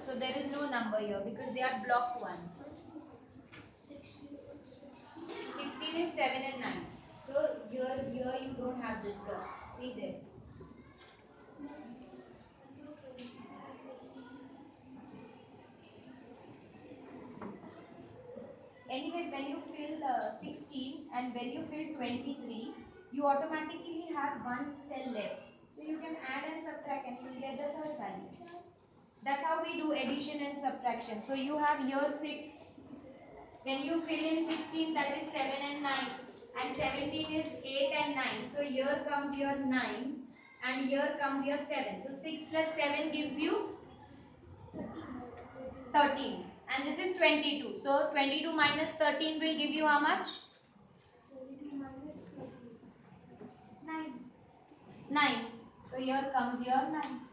So there is no number here because they are blocked ones. 16 is 7 and 9. So here you don't have this term. See there. Anyways, when you fill the 16 and when you fill 23, you automatically have one cell left. So you can add and subtract and you will get the third value. That's how we do addition and subtraction. So you have here 6. When you fill in 16, that is 7 and 9. And 17 is 8 and 9. So here comes your 9 and here comes your 7. So 6 plus 7 gives you 13. And this is 22. So 22 minus 13 will give you how much? 9. So here comes your 9.